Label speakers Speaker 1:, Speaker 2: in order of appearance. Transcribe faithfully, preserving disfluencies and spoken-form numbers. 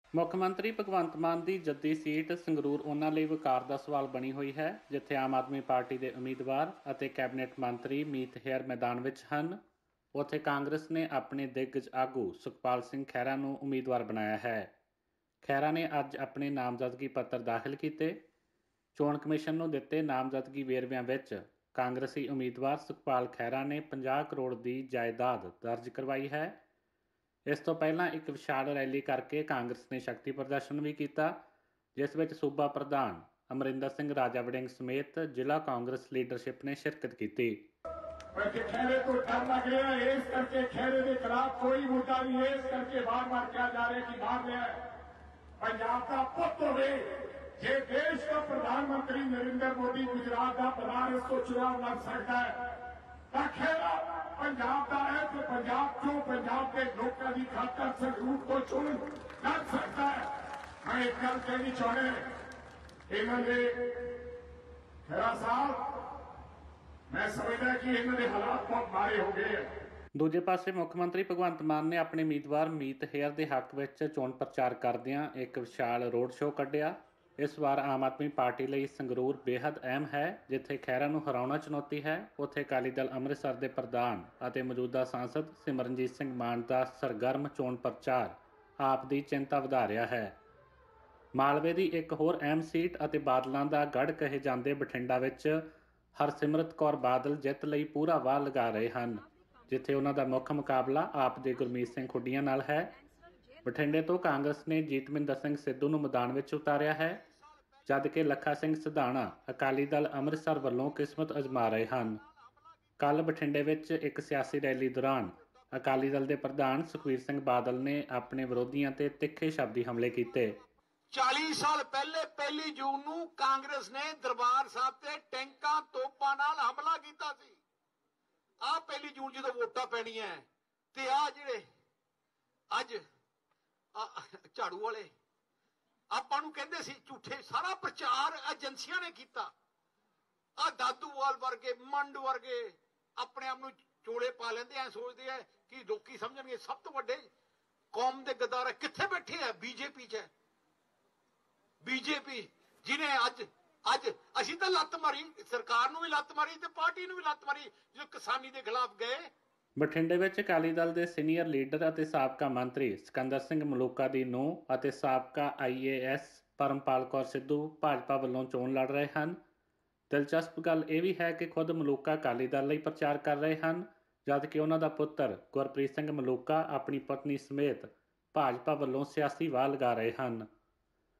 Speaker 1: ਮੁੱਖ ਮੰਤਰੀ ਭਗਵੰਤ ਮਾਨ ਦੀ ਜੱਦੀ ਸੀਟ ਸੰਗਰੂਰ ਉਹਨਾਂ ਲਈ ਵਕਾਰ ਦਾ ਸਵਾਲ ਬਣੀ ਹੋਈ ਹੈ, ਜਿੱਥੇ ਆਮ ਆਦਮੀ ਪਾਰਟੀ ਦੇ ਉਮੀਦਵਾਰ ਅਤੇ ਕੈਬਨਿਟ ਮੰਤਰੀ ਮੀਤ ਹੇਅਰ ਮੈਦਾਨ ਵਿੱਚ ਹਨ। ਉੱਥੇ ਕਾਂਗਰਸ ਨੇ ਆਪਣੇ ਦਿੱਗਜ ਆਗੂ ਸੁਖਪਾਲ ਸਿੰਘ ਖਹਿਰਾ ਨੂੰ ਉਮੀਦਵਾਰ ਬਣਾਇਆ ਹੈ। ਖਹਿਰਾ ਨੇ ਅੱਜ ਆਪਣੇ ਨਾਮਜ਼ਦਗੀ ਪੱਤਰ ਦਾਖਲ ਕੀਤੇ। ਚੋਣ ਕਮਿਸ਼ਨ ਨੂੰ ਦਿੱਤੇ ਨਾਮਜ਼ਦਗੀ ਵੇਰਵਿਆਂ ਵਿੱਚ ਕਾਂਗਰਸੀ ਉਮੀਦਵਾਰ ਸੁਖਪਾਲ ਖਹਿਰਾ ਨੇ ਪੰਜਾਹ ਕਰੋੜ ਦੀ ਜਾਇਦਾਦ ਦਰਜ ਕਰਵਾਈ ਹੈ। ਇਸ ਤੋਂ ਪਹਿਲਾਂ ਇੱਕ ਵਿਸ਼ਾਲ ਰੈਲੀ ਕਰਕੇ ਕਾਂਗਰਸ ਨੇ ਸ਼ਕਤੀ ਪ੍ਰਦਰਸ਼ਨ ਵੀ ਕੀਤਾ, ਜਿਸ ਵਿੱਚ ਸੂਬਾ ਪ੍ਰਧਾਨ ਅਮਰਿੰਦਰ ਸਿੰਘ ਰਾਜਾ ਵੜਿੰਗ ਸਮੇਤ ਜ਼ਿਲ੍ਹਾ ਕਾਂਗਰਸ ਲੀਡਰਸ਼ਿਪ ਨੇ ਸ਼ਿਰਕਤ ਕੀਤੀ।
Speaker 2: खैरे को डर लग रहा है, इस करके खैरे के खिलाफ कोई मुद्दा नहीं है, इस करके बार बार क्या जा रहे कि बाहर लिया पंजाब का पुत हो जे देश का प्रधानमंत्री नरेंद्र मोदी गुजरात का प्रधान इसको चुनाव लड़ सकता है तो खैरा पंजाब का है तो पंजाब चो पंजाब के लोगों की खातर संगरूर को चुन लड़ सकता है। मैं एक गल कहनी चाहते इन्होंने खैरा साहब मैं समझदा कि इन्होंने हालात बहुत माड़े हो गए हैं।
Speaker 1: ਦੂਜੇ ਪਾਸੇ ਮੁੱਖ ਮੰਤਰੀ ਭਗਵੰਤ ਮਾਨ ਨੇ ਆਪਣੇ ਉਮੀਦਵਾਰ ਮੀਤ ਹੇਅਰ ਦੇ ਹੱਕ ਵਿੱਚ ਚੋਣ ਪ੍ਰਚਾਰ ਕਰਦਿਆਂ ਇੱਕ ਵਿਸ਼ਾਲ ਰੋਡ ਸ਼ੋਅ ਕੱਢਿਆ। ਇਸ ਵਾਰ ਆਮ ਆਦਮੀ ਪਾਰਟੀ ਲਈ ਸੰਗਰੂਰ ਬੇਹੱਦ ਅਹਿਮ ਹੈ, ਜਿੱਥੇ ਖਹਿਰਾ ਨੂੰ ਹਰਾਉਣਾ ਚੁਣੌਤੀ ਹੈ। ਉੱਥੇ ਅਕਾਲੀ ਦਲ ਅੰਮ੍ਰਿਤਸਰ ਦੇ ਪ੍ਰਧਾਨ ਅਤੇ ਮੌਜੂਦਾ ਸਾਂਸਦ ਸਿਮਰਨਜੀਤ ਸਿੰਘ ਮਾਨ ਦਾ ਸਰਗਰਮ ਚੋਣ ਪ੍ਰਚਾਰ ਆਪ ਦੀ ਚਿੰਤਾ ਵਧਾ ਰਿਹਾ ਹੈ। ਮਾਲਵੇ ਦੀ ਇੱਕ ਹੋਰ ਅਹਿਮ ਸੀਟ ਅਤੇ ਬਾਦਲਾਂ ਦਾ ਗੜ੍ਹ ਕਹੇ ਜਾਂਦੇ ਬਠਿੰਡਾ ਵਿੱਚ ਹਰਸਿਮਰਤ ਕੌਰ ਬਾਦਲ ਜਿੱਤ ਲਈ ਪੂਰਾ ਵਾਹ ਲਗਾ ਰਹੇ ਹਨ, ਜਿੱਥੇ ਉਹਨਾਂ ਦਾ ਮੁੱਖ ਮੁਕਾਬਲਾ ਆਪ ਦੇ ਗੁਰਮੀਤ ਸਿੰਘ ਖੁੱਡੀਆਂ ਨਾਲ ਹੈ। ਬਠਿੰਡੇ ਤੋਂ ਕਾਂਗਰਸ ਨੇ ਜੀਤਮਿੰਦਰ ਸਿੰਘ ਸਿੱਧੂ ਨੂੰ ਮੈਦਾਨ ਵਿੱਚ ਉਤਾਰਿਆ ਹੈ, ਜਦ ਕਿ ਲੱਖਾ ਸਿੰਘ ਸਿਧਾਣਾ ਅਕਾਲੀ ਦਲ ਅੰਮ੍ਰਿਤਸਰ ਵੱਲੋਂ ਕਿਸਮਤ ਅਜ਼ਮਾ ਰਹੇ ਹਨ। ਕੱਲ੍ਹ ਬਠਿੰਡੇ ਵਿੱਚ ਇੱਕ ਸਿਆਸੀ ਰੈਲੀ ਦੌਰਾਨ ਅਕਾਲੀ ਦਲ ਦੇ ਪ੍ਰਧਾਨ ਸੁਖਬੀਰ ਸਿੰਘ ਬਾਦਲ ਨੇ ਆਪਣੇ ਵਿਰੋਧੀਆਂ ਤੇ ਤਿੱਖੇ ਸ਼ਬਦੀ ਹਮਲੇ ਕੀਤੇ।
Speaker 3: ਚਾਲੀ ਸਾਲ ਪਹਿਲੇ ਪਹਿਲੀ ਜੂਨ ਨੂੰ ਕਾਂਗਰਸ ਨੇ ਦਰਬਾਰ ਸਾਹਿਬ ਤੇ ਟੈਂਕਾਂ ਤੋਪਾਂ ਨਾਲ ਹਮਲਾ ਕੀਤਾ ਸੀ। ਆਹ ਪਹਿਲੀ ਜੂਨ ਜਦੋਂ ਵੋਟਾਂ ਪੈਣੀਆਂ ਤੇ ਆਹ ਜਿਹੜੇ ਅੱਜ ਝਾੜੂ ਵਾਲੇ ਆਪਾਂ ਨੂੰ ਕਹਿੰਦੇ ਸੀ ਝੂਠੇ, ਸਾਰਾ ਪ੍ਰਚਾਰ ਏਜੰਸੀਆਂ ਨੇ ਕੀਤਾ। ਆਹ ਦਾਦੂਵਾਲ ਵਰਗੇ ਮੰਡ ਵਰਗੇ ਆਪਣੇ ਆਪ ਨੂੰ ਚੋਲੇ ਪਾ ਲੈਂਦੇ ਐ, ਸੋਚਦੇ ਐ ਕਿ ਲੋਕੀ ਸਮਝਣਗੇ ਸਭ ਤੋਂ ਵੱਡੇ ਕੌਮ ਦੇ ਗਦਾਰ ਕਿੱਥੇ ਬੈਠੇ ਆ, ਬੀਜੇਪੀ 'ਚ ਬੀਜੇਪੀ ਜਿਹਨੇ ਅੱਜ ਅੱਜ ਅਸੀਂ ਤਾਂ ਲੱਤ ਮਾਰੀ, ਸਰਕਾਰ ਨੂੰ ਵੀ ਲੱਤ ਮਾਰੀ ਤੇ ਪਾਰਟੀ ਨੂੰ ਵੀ ਲੱਤ ਮਾਰੀ ਜਦੋਂ ਕਿਸਾਨੀ ਦੇ ਖਿਲਾਫ ਗਏ।
Speaker 1: ਬਠਿੰਡੇ ਵਿੱਚ ਅਕਾਲੀ ਦਲ ਦੇ ਸੀਨੀਅਰ ਲੀਡਰ ਅਤੇ ਸਾਬਕਾ ਮੰਤਰੀ ਸਿਕੰਦਰ ਸਿੰਘ ਮਲੂਕਾ ਦੀ ਨੂੰਹ ਅਤੇ ਸਾਬਕਾ I A S Parampal Kaur Sidhu Bhajpa ਵੱਲੋਂ ਚੋਣ ਲੜ ਰਹੇ ਹਨ। ਦਿਲਚਸਪ ਗੱਲ ਇਹ ਵੀ ਹੈ ਕਿ ਖੁਦ ਮਲੂਕਾ ਅਕਾਲੀ ਦਲ ਲਈ ਪ੍ਰਚਾਰ ਕਰ ਰਹੇ ਹਨ, ਜਦ ਕਿ ਉਹਨਾਂ ਦਾ ਪੁੱਤਰ ਗੁਰਪ੍ਰੀਤ ਸਿੰਘ ਮਲੂਕਾ ਆਪਣੀ ਪਤਨੀ ਸਮੇਤ ਭਾਜਪਾ ਵੱਲੋਂ ਸਿਆਸੀ ਵਾਹ ਲਗਾ ਰਹੇ ਹਨ।